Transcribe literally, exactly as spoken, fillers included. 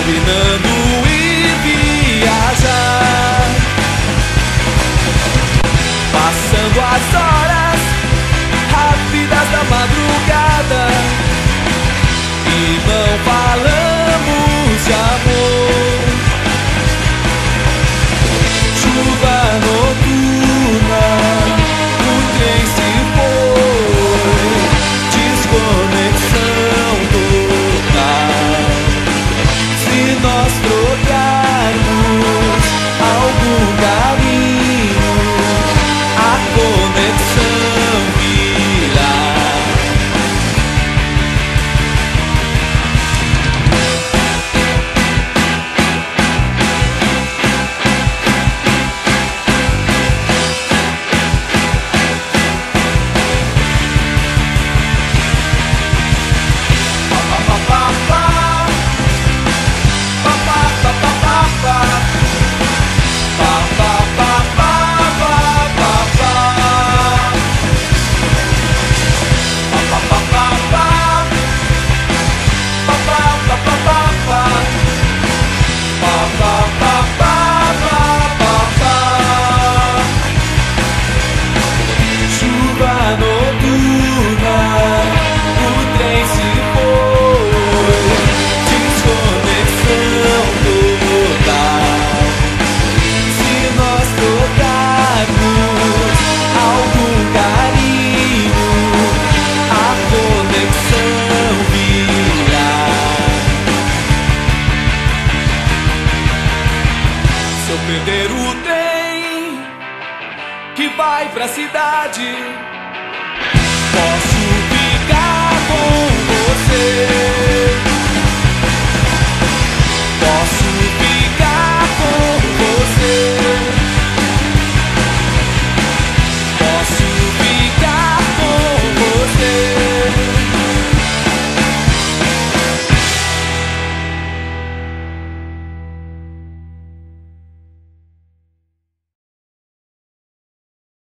combinando ir viajar, passando as horas rápidas da madrugada e não falamos de amor. Chuva noturna, o trem se foi, desconexão total. Se nós trocarmos algum caminho, a conexão virá. Se eu perder o trem que vai pra cidade,